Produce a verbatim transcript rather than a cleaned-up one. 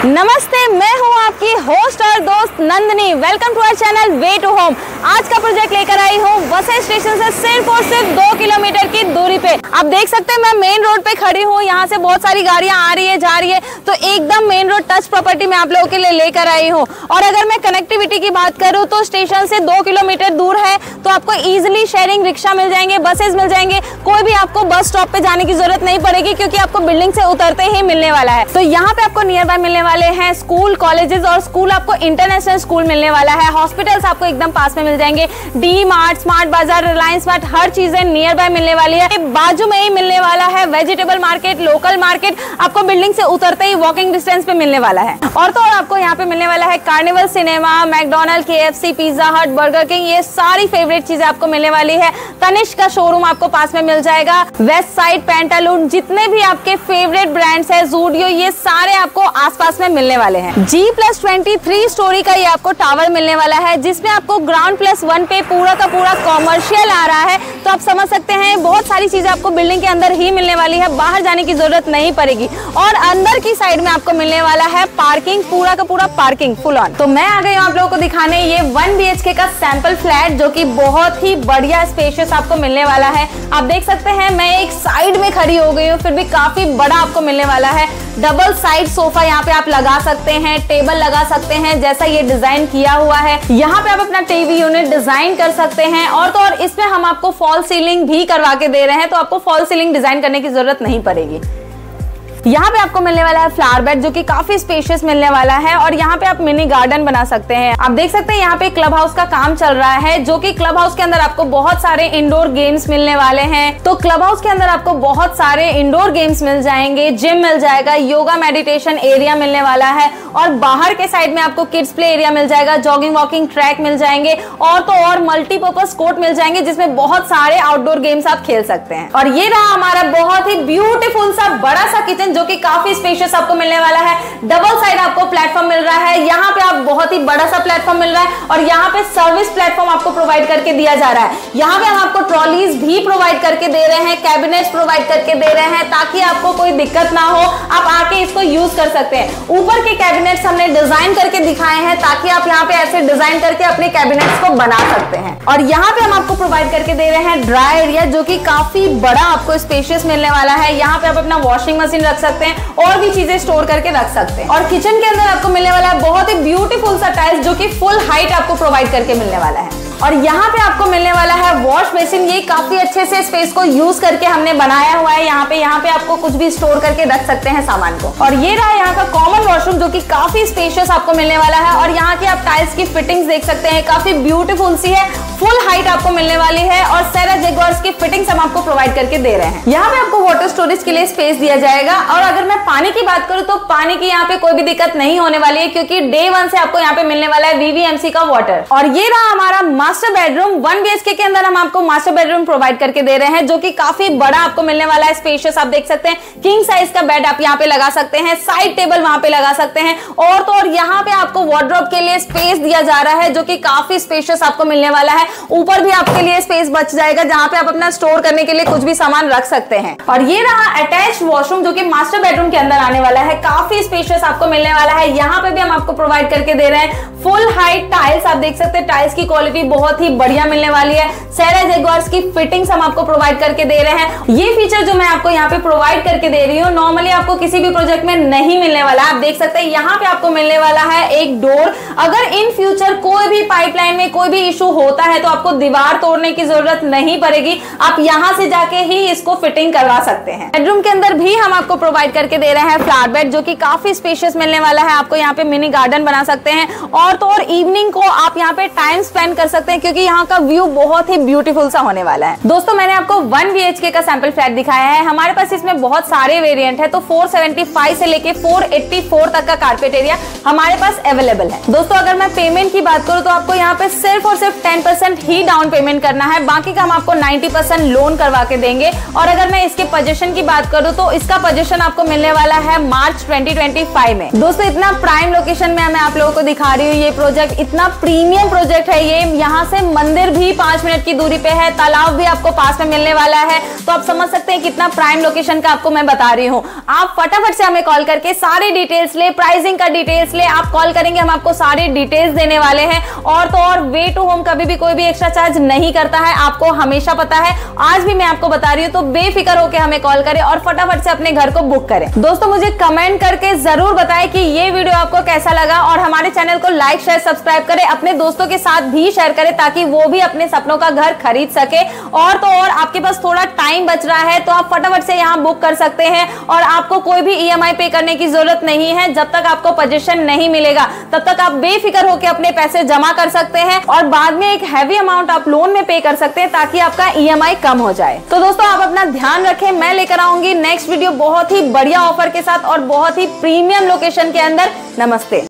नमस्ते, मैं हूं आपकी होस्ट और दोस्त Nandani. Welcome to our channel way to home. आज का प्रोजेक्ट लेकर आई हूं वसई स्टेशन से सिर्फ और सिर्फ दो किलोमीटर की दूरी पे। आप देख सकते हैं मैं मेन रोड पे खड़ी हूं। यहाँ से बहुत सारी गाड़ियां आ रही है, जा रही है, तो एकदम मेन रोड टच प्रॉपर्टी में आप लोगों के लिए लेकर आई हूँ। और अगर मैं कनेक्टिविटी की बात करूँ तो स्टेशन से दो किलोमीटर दूर है, तो आपको इजिली शेयरिंग रिक्शा मिल जाएंगे, बसेज मिल जाएंगे। कोई भी आपको बस स्टॉप पे जाने की जरूरत नहीं पड़ेगी, क्योंकि आपको बिल्डिंग से उतरते ही मिलने वाला है। तो यहाँ पे आपको नियर बाय मिलने वाले हैं स्कूल, कॉलेजेस, और स्कूल आपको इंटरनेशनल स्कूल मिलने वाला है। हॉस्पिटल्स आपको एकदम पास में मिल जाएंगे। डी मार्ट, स्मार्ट बाजार, रिलायंस मार्ट, हर चीजें नियर बाय मिलने वाली है। बाजू में ही मिलने वाला है वेजिटेबल मार्केट, लोकल मार्केट, आपको बिल्डिंग से उतरते ही वॉकिंग डिस्टेंस पे मिलने वाला है। और तो और आपको यहाँ पे मिलने वाला है carnival cinema, McDonald, K F C, pizza hut, burger king, ये सारी फेवरेट चीजें आपको मिलने वाली है। तनिष्क का शोरूम आपको पास में मिल जाएगा। वेस्ट साइड, पेंटालून, जितने भी आपके फेवरेट ब्रांड्स है, जूडियो, ये सारे आपको आसपास में मिलने वाले हैं। G plus twenty three storey का ये आपको टावर मिलने वाला है, जिसमें आपको ग्राउंड प्लस वन पे पूरा का पूरा कॉमर्शियल आ रहा है। तो आप समझ सकते हैं बहुत सारी चीजें आपको बिल्डिंग के अंदर ही मिलने वाली है, बाहर जाने की जरूरत नहीं पड़ेगी। और अंदर की साइड में आपको मिलने वाला है पार्किंग, पूरा का पूरा पार्किंग फुल ऑन। तो मैं आ गई हूँ आप लोगों को दिखाने ये वन बी एच के का सैंपल फ्लैट, जो कि बहुत ही बढ़िया स्पेशियस आपको मिलने वाला है। आप देख सकते हैं मैं एक साइड में खड़ी हो गई हूँ, फिर भी काफी बड़ा आपको मिलने वाला है। डबल साइड सोफा यहाँ पे आप लगा सकते हैं, टेबल लगा सकते हैं, जैसा ये डिजाइन किया हुआ है। यहाँ पे आप अपना टीवी यूनिट डिजाइन कर सकते हैं। और तो और इसमें हम आपको फॉल सीलिंग भी करवा के दे रहे हैं, तो आपको फॉल सीलिंग डिजाइन करने की जरूरत नहीं पड़ेगी। यहाँ पे आपको मिलने वाला है फ्लावर बेड, जो कि काफी स्पेशियस मिलने वाला है। और यहाँ पे आप मिनी गार्डन बना सकते हैं। आप देख सकते हैं यहाँ पे क्लब हाउस का काम चल रहा है, जो कि क्लब हाउस के अंदर आपको बहुत सारे इंडोर गेम्स मिलने वाले हैं। तो क्लब हाउस के अंदर आपको बहुत सारे इंडोर गेम्स मिल जाएंगे, जिम मिल जाएगा, योगा मेडिटेशन एरिया मिलने वाला है। और बाहर के साइड में आपको किड्स प्ले एरिया मिल जाएगा, जॉगिंग वॉकिंग ट्रैक मिल जाएंगे, और तो और मल्टीपर्पज कोर्ट मिल जाएंगे, जिसमें बहुत सारे आउटडोर गेम्स आप खेल सकते हैं। और ये रहा हमारा बहुत ही ब्यूटीफुल सा बड़ा सा किचन, जो कि काफी स्पेशियस आपको मिलने वाला है। डबल साइड आपको प्लेटफॉर्म मिल रहा है, यहाँ पे आप बहुत ही बड़ा सा प्लेटफॉर्म मिल रहा है। और यहाँ पे सर्विस प्लेटफॉर्म आपको प्रोवाइड करके दिया जा रहा है। यहाँ पे हम आपको ट्रॉलीज भी प्रोवाइड करके दे रहे हैं, कैबिनेट्स प्रोवाइड करके दे रहे हैं, ताकि आपको कोई दिक्कत ना हो, आप आके इसको यूज कर सकते हैं। ऊपर के कैबिनेट्स हमने डिजाइन करके दिखाए हैं, ताकि आप यहाँ पे ऐसे डिजाइन करके अपने कैबिनेट्स को बना सकते हैं। और यहाँ पे हम आपको प्रोवाइड करके दे रहे हैं ड्राई एरिया, जो कि काफी बड़ा आपको स्पेशियस मिलने वाला है। यहाँ पे आप अपना वॉशिंग मशीन रख सकते हैं और भी चीजें स्टोर करके रख सकते हैं। और किचन के अंदर आपको मिलने वाला है बहुत ही ब्यूटीफुल सा टाइल्स, जो कि फुल हाइट आपको प्रोवाइड करके मिलने वाला है। और यहाँ पे आपको मिलने वाला है वॉश बेसिन। ये काफी अच्छे से स्पेस को यूज करके हमने बनाया हुआ है। यहाँ पे यहाँ पे आपको कुछ भी स्टोर करके रख सकते हैं सामान को। और ये रहा यहाँ का कॉमन वॉशरूम, जो कि काफी स्पेशियस आपको मिलने वाला है। और यहाँ की आप टाइल्स की फिटिंग्स देख सकते हैं, काफी ब्यूटीफुल सी है, फुल हाइट आपको मिलने वाली है। और सेरा जैगुआर्स की फिटिंग्स हम आपको प्रोवाइड करके दे रहे हैं। यहाँ पे आपको वाटर स्टोरेज के लिए स्पेस दिया जाएगा। और अगर मैं पानी की बात करूँ तो पानी की यहाँ पे कोई भी दिक्कत नहीं होने वाली है, क्योंकि डे वन से आपको यहाँ पे मिलने वाला है वी वी एम सी का वाटर। और ये रहा हमारा master bedroom. One B H K के अंदर हम आपको मास्टर बेडरूम प्रोवाइड करके दे रहे हैं, जो कि काफी बड़ा आपको मिलने वाला है, स्पेशियस। आप देख सकते हैं किंग साइज का बेड आप यहाँ पे लगा सकते हैं, साइड टेबल वहां पे लगा सकते हैं। और तो और यहाँ पे आपको वार्डरोब के लिए स्पेस दिया जा रहा है, जो कि काफी स्पेशियस आपको मिलने वाला है। ऊपर भी आपके लिए स्पेस बच जाएगा, जहां पे आप अपना स्टोर करने के लिए कुछ भी सामान रख सकते हैं। और ये रहा अटैच वॉशरूम, जो कि मास्टर बेडरूम के अंदर आने वाला है, काफी स्पेशियस आपको मिलने वाला है। यहाँ पे भी हम आपको प्रोवाइड करके दे रहे हैं फुल हाइट टाइल्स। आप देख सकते हैं टाइल्स की क्वालिटी बहुत ही बढ़िया मिलने वाली है। सेरा जैगुआर्स की फिटिंग्स हम आपको प्रोवाइड करके दे रहे हैं। ये फीचर जो मैं आपको यहाँ पे प्रोवाइड करके दे रही हूँ, नॉर्मली आपको किसी भी प्रोजेक्ट में नहीं मिलने वाला। आप देख सकते हैं यहाँ पे आपको मिलने वाला है एक डोर। अगर इन फ्यूचर कोई भी पाइपलाइन में कोई भी इशू होता है, तो आपको दीवार तोड़ने की जरूरत नहीं पड़ेगी, आप यहाँ से जाके ही इसको फिटिंग करवा सकते हैं। बेडरूम के अंदर भी हम आपको प्रोवाइड करके दे रहे हैं फ्लावर बेड, जो कि काफी स्पेशियस मिलने वाला है। आपको यहाँ पे मिनी गार्डन बना सकते हैं। और तो और इवनिंग को आप यहाँ पे टाइम स्पेंड कर सकते हैं, क्योंकि यहाँ का व्यू बहुत ही ब्यूटीफुल सा होने वाला है। दोस्तों, मैंने आपको वन बी एच के का सैंपल फ्लैट दिखाया है। हमारे पास इसमें बहुत सारे वेरिएंट है, तो फोर सेवेंटी फाइव से लेके फोर एट्टी फोर तक का कारपेट एरिया हमारे पास अवेलेबल है। दोस्तों, अगर मैं पेमेंट की बात करूँ तो आपको यहाँ पे सिर्फ और सिर्फ टेन परसेंट परसेंट ही डाउन पेमेंट करना है, बाकी का हम आपको नाइन्टी परसेंट लोन करवा के देंगे। और अगर मैं इसके पोजीशन की बात करूं तो इसका पोजीशन आपको मिलने वाला है मार्च ट्वेंटी ट्वेंटी फाइव में। दोस्तों इतना प्राइम लोकेशन में मैं आप लोगों को दिखा रही हूँ। ये प्रोजेक्ट इतना प्रीमियम प्रोजेक्ट है, ये यहाँ से मंदिर भी पांच मिनट की दूरी पे है, तालाब भी आपको पास में मिलने वाला है। तो आप समझ सकते हैं कितना प्राइम लोकेशन का आपको मैं बता रही हूँ। आप फटाफट से हमें कॉल करके सारी डिटेल्स ले, प्राइसिंग का डिटेल्स ले। आप कॉल करेंगे, हम आपको सारी डिटेल्स देने वाले हैं। और तो और वे टू होम कभी भी कोई भी एक्स्ट्रा चार्ज नहीं करता है, आपको हमेशा पता है। आज भी मैं आपको बता रही हूँ, तो बेफिक्र होकर हमें कॉल करें और फटाफट से अपने घर को बुक करें। दोस्तों मुझे कमेंट करके जरूर बताएं कि ये वीडियो आपको कैसा लगा, और हमारे चैनल को लाइक शेयर सब्सक्राइब करें, अपने दोस्तों के साथ भी शेयर करें ताकि वो भी अपने सपनों का घर खरीद सके। और तो और आपके पास थोड़ा टाइम बच रहा है तो आप फटाफट से यहाँ बुक कर सकते हैं, और आपको कोई भी ईएमआई पे करने की जरूरत नहीं है। जब तक आपको पोजीशन नहीं मिलेगा तब तक आप बेफिक्र होकर अपने पैसे जमा कर सकते हैं, और बाद में एक हैवी अमाउंट आप लोन में पे कर सकते हैं ताकि आपका ईएमआई कम हो जाए। तो दोस्तों आप अपना ध्यान रखें, मैं लेकर आऊंगी नेक्स्ट वीडियो बहुत ही बढ़िया ऑफर के साथ और बहुत ही प्रीमियम लोकेशन के अंदर। नमस्ते।